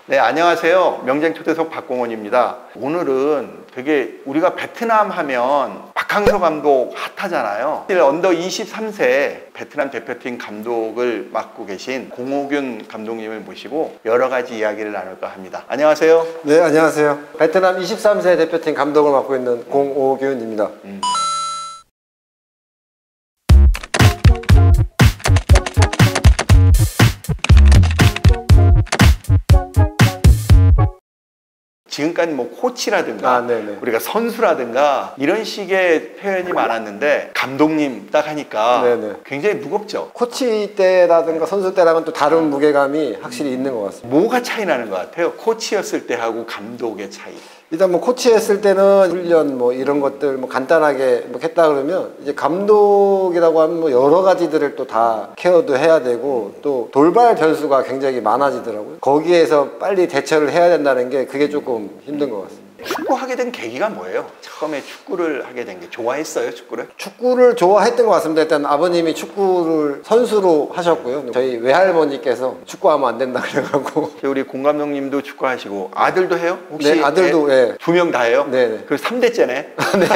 네, 안녕하세요. 명장 초대석 박공원입니다. 오늘은 되게 우리가 베트남 하면 박항서 감독 핫하잖아요. 언더 23세 베트남 대표팀 감독을 맡고 계신 공호균 감독님을 모시고 여러 가지 이야기를 나눌까 합니다. 안녕하세요. 네, 안녕하세요. 베트남 23세 대표팀 감독을 맡고 있는 공호균입니다. 지금까지 뭐 코치라든가 우리가 선수라든가 이런 식의 표현이 많았는데 감독님 딱 하니까 굉장히 무겁죠. 코치 때라든가 선수 때랑은 또 다른 무게감이 확실히 있는 것 같습니다. 뭐가 차이 나는 것 같아요? 코치였을 때하고 감독의 차이. 일단 뭐 코치했을 때는 훈련 뭐 이런 것들 뭐 간단하게 뭐 했다 그러면 이제 감독이라고 하면 뭐 여러 가지들을 또 다 케어도 해야 되고 또 돌발 변수가 굉장히 많아지더라고요. 거기에서 빨리 대처를 해야 된다는 게 그게 조금 힘든 것 같습니다. 축구하게 된 계기가 뭐예요? 처음에 축구를 하게 된 게 좋아했어요, 축구를? 축구를 좋아했던 것 같습니다. 일단 아버님이 축구를 선수로 하셨고요. 저희 외할머니께서 축구하면 안 된다 그래가지고. 우리 공 감독님도 축구하시고 아들도 해요? 혹시? 네, 아들도 두 명 다 해요? 네. 그래서 3대째네. 네.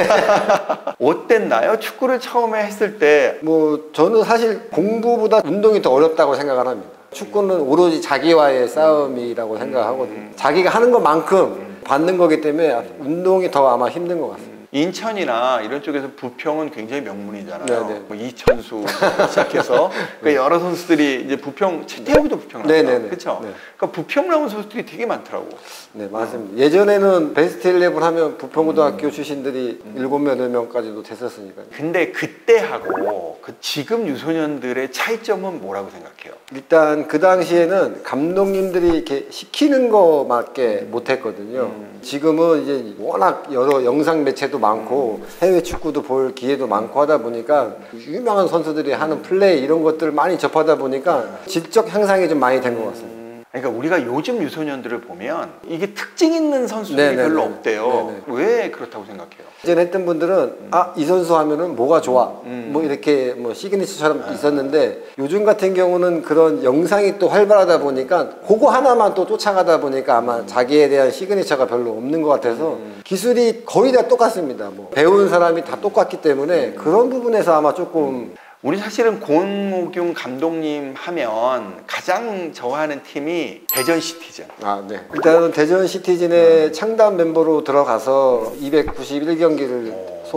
어땠나요? 축구를 처음에 했을 때. 뭐 저는 사실 공부보다 운동이 더 어렵다고 생각을 합니다. 축구는 오로지 자기와의 싸움이라고 생각하거든요. 자기가 하는 것만큼 받는 거기 때문에 운동이 더 아마 힘든 것 같습니다. 인천이나 이런 쪽에서 부평은 굉장히 명문이잖아요. 네네. 뭐 이천수 시작해서 그러니까 여러 선수들이 이제 부평, 최태욱도 부평 나왔죠. 그렇죠? 네. 그러니까 부평 나온 선수들이 되게 많더라고. 네, 맞습니다. 예전에는 베스트 11 하면 부평고등학교 출신들이 7명, 8명까지도 됐었으니까요. 근데 그때하고 지금 유소년들의 차이점은 뭐라고 생각해요? 일단 그 당시에는 감독님들이 이렇게 시키는 거밖에 못했거든요. 지금은 이제 워낙 여러 영상 매체도 많고 해외 축구도 볼 기회도 많고 하다 보니까 유명한 선수들이 하는 플레이 이런 것들을 많이 접하다 보니까 질적 향상이 좀 많이 된 것 같습니다. 그러니까 우리가 요즘 유소년들을 보면 이게 특징 있는 선수들이 별로 없대요. 왜 그렇다고 생각해요? 예전에 했던 분들은 이 선수 하면은 뭐가 좋아 뭐 이렇게 뭐 시그니처처럼 있었는데 요즘 같은 경우는 그런 영상이 또 활발하다 보니까 그거 하나만 또 쫓아가다 보니까 아마 자기에 대한 시그니처가 별로 없는 것 같아서 기술이 거의 다 똑같습니다. 뭐 배운 사람이 다 똑같기 때문에 그런 부분에서 아마 조금 우리 사실은 공호균 감독님 하면 가장 좋아하는 팀이 대전 시티즌. 네. 일단은 대전 시티즌의 창단 멤버로 들어가서 291경기를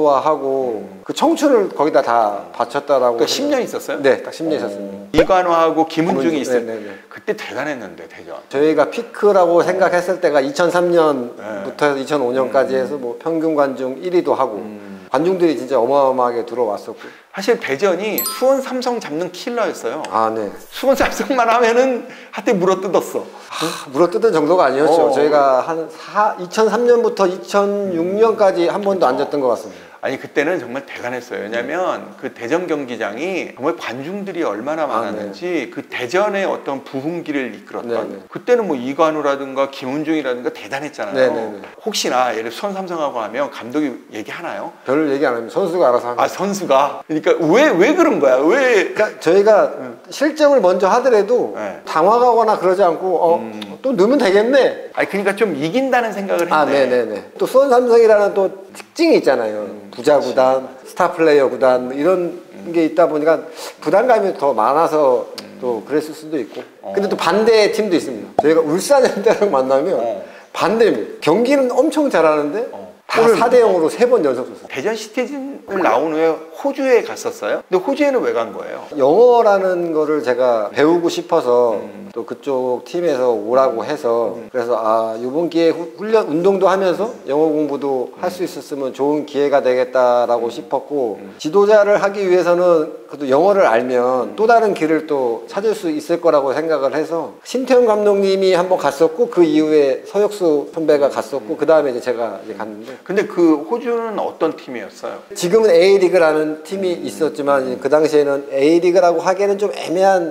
소화하고 그 청춘을 거기다 다 바쳤다라고. 그러니까 10년 있었어요? 네, 딱 10년 있었습니다. 이관호하고 김은중이 있을 때 그때 대단했는데 대전. 저희가 피크라고 생각했을 때가 2003년부터 2005년까지 해서 뭐 평균 관중 1위도 하고 관중들이 진짜 어마어마하게 들어왔었고. 사실 대전이 수원 삼성 잡는 킬러였어요. 네. 수원 삼성만 하면은 한때 물어뜯었어. 물어뜯은 정도가 아니었죠. 저희가 한 2003년부터 2006년까지 한 번도 안 졌던 것 같습니다. 아니 그때는 정말 대단했어요. 왜냐면 그 대전 경기장이 정말 관중들이 얼마나 많았는지 그 대전의 어떤 부흥기를 이끌었던 그때는 뭐 이관우라든가 김은중이라든가 대단했잖아요. 혹시나 예를 들어 수원 삼성하고 하면 감독이 얘기하나요? 별 얘기 안 합니다. 선수가 알아서 합니다. 선수가? 그러니까 왜 그런 거야? 왜? 그러니까 저희가 실점을 먼저 하더라도 당황하거나 그러지 않고 또 넣으면 되겠네. 그러니까 좀 이긴다는 생각을 했네. 또 수원 삼성이라는 또 특징이 있잖아요. 부자 구단, 스타 플레이어 구단 이런 게 있다 보니까 부담감이 더 많아서 또 그랬을 수도 있고. 근데 또 반대 팀도 있습니다. 저희가 울산 현대랑 만나면 반대입니다. 경기는 엄청 잘하는데 다 4대0으로 3번 연속 졌어요. 대전 시티즌을 나온 후에 호주에 갔었어요? 근데 호주에는 왜 간 거예요? 영어라는 거를 제가 배우고 싶어서 또 그쪽 팀에서 오라고 해서 그래서 이번 기회에 훈련 운동도 하면서 영어 공부도 할 수 있었으면 좋은 기회가 되겠다라고 싶었고 지도자를 하기 위해서는 그래도 영어를 알면 또 다른 길을 또 찾을 수 있을 거라고 생각을 해서 신태용 감독님이 한번 갔었고 그 이후에 서혁수 선배가 갔었고 그 다음에 이제 제가 이제 갔는데 근데 그 호주는 어떤 팀이었어요? 지금은 A리그라는 팀이 있었지만 그 당시에는 A리그라고 하기에는 좀 애매한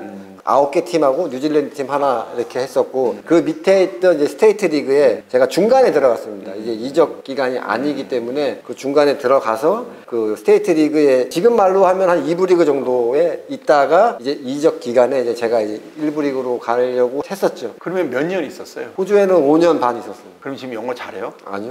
9개 팀하고 뉴질랜드 팀 하나 이렇게 했었고 그 밑에 있던 이제 스테이트 리그에 제가 중간에 들어갔습니다. 이제 이적 기간이 아니기 때문에 그 중간에 들어가서 그 스테이트 리그에 지금 말로 하면 한 2부 리그 정도에 있다가 이제 이적 기간에 이제 제가 이제 1부 리그로 가려고 했었죠. 그러면 몇 년 있었어요? 호주에는 5년 반 있었어요. 그럼 지금 영어 잘해요? 아니요.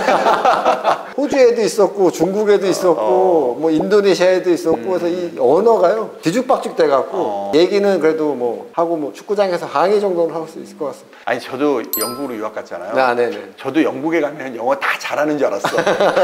호주에도 있었고 중국에도 있었고 뭐 인도네시아에도 있었고 그래서 이 언어가요 뒤죽박죽 돼갖고 얘기는 그래도 뭐 하고 뭐 축구장에서 항의 정도는 할 수 있을 것 같습니다. 아니 저도 영국으로 유학 갔잖아요. 네네. 저도 영국에 가면 영어 다 잘하는 줄 알았어.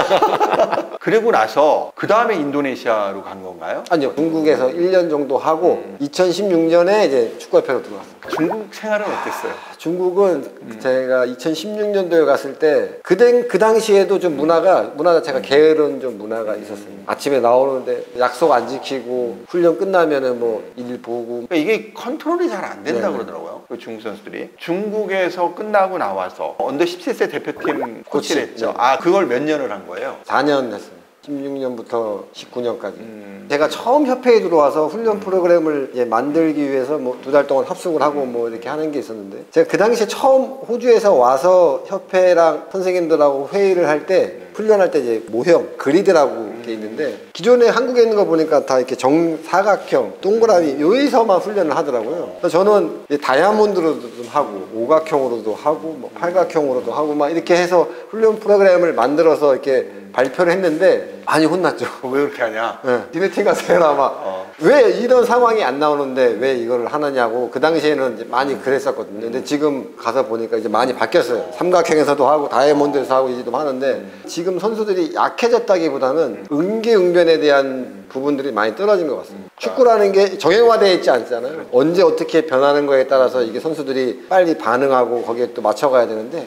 그리고 나서 그 다음에 인도네시아로 간 건가요? 아니요. 중국에서 1년 정도 하고 2016년에 이제 축구협회로 들어왔어요. 중국 생활은 어땠어요? 중국은 제가 2016년도에 갔을 때 그 당시에도 좀 문화 자체가 게으른 좀 문화가 있었어요. 아침에 나오는데 약속 안 지키고 훈련 끝나면은 뭐 일 보고 그러니까 이게 컨트롤이 잘 안 된다고 그러더라고요. 그 중국 선수들이. 중국에서 끝나고 나와서 언더 17세 대표팀 코치를 했죠. 네. 아, 그걸 몇 년을 한 거예요? 4년 했어요. 16년부터 19년까지. 제가 처음 협회에 들어와서 훈련 프로그램을 이제 만들기 위해서 뭐 2달 동안 합숙을 하고 뭐 이렇게 하는 게 있었는데 제가 그 당시에 처음 호주에서 와서 협회랑 선생님들하고 회의를 할 때 훈련할 때 이제 모형 그리드라고 게 있는데 기존에 한국에 있는 거 보니까 다 이렇게 정사각형 동그라미 여기서만 훈련을 하더라고요. 그래서 저는 다이아몬드로도 좀 하고 오각형으로도 하고 뭐 팔각형으로도 하고 막 이렇게 해서 훈련 프로그램을 만들어서 이렇게 발표를 했는데 많이 혼났죠. 왜 그렇게 하냐? 네. 니네 팀 가서 해라 막. 왜 이런 상황이 안 나오는데 왜 이걸 하느냐고 그 당시에는 이제 많이 그랬었거든요. 근데 지금 가서 보니까 이제 많이 바뀌었어요. 삼각형에서도 하고 다이아몬드에서 하고 이제 좀 하는데 지금 선수들이 약해졌다기보다는 응기응변에 대한 부분들이 많이 떨어진 것 같습니다. 축구라는 게 정형화되어 있지 않잖아요. 언제 어떻게 변하는 거에 따라서 이게 선수들이 빨리 반응하고 거기에 또 맞춰가야 되는데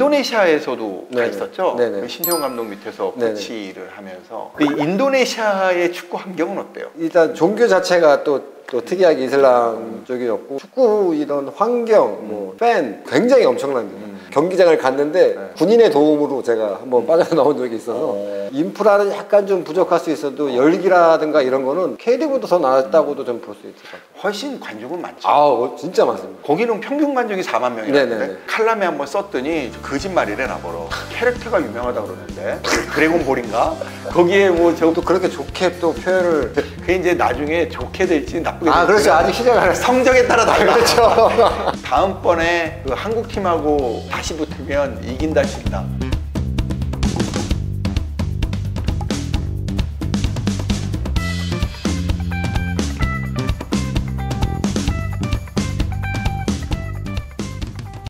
인도네시아에서도 가 네네. 있었죠? 네네. 그 신태용 감독 밑에서 네네. 코치를 하면서 그 인도네시아의 축구 환경은 어때요? 일단 종교 자체가 또 특이하게 이슬람 쪽이었고 축구 이런 환경, 뭐 팬 굉장히 엄청납니다. 경기장을 갔는데 군인의 도움으로 제가 한번 빠져나온 적이 있어서 인프라는 약간 좀 부족할 수 있어도 열기라든가 이런 거는 K리그보다 더 나았다고도 좀 볼 수 있을 것 같아요. 훨씬 관중은 많죠. 아, 진짜 많습니다. 거기는 평균 관중이 4만 명이라는데 네네네. 칼럼에 한번 썼더니 거짓말이래 나버려. 캐릭터가 유명하다 그러는데 드래곤볼인가? 거기에 뭐 저 또 그렇게 좋게 또 표현을 그게 이제 나중에 좋게 될지 나쁘게 될지 그렇죠. 아직 시작 안 했어요. 성적에 따라 달라. 그렇죠. 다음번에 그 한국 팀하고 다시 붙으면 이긴다 싶다.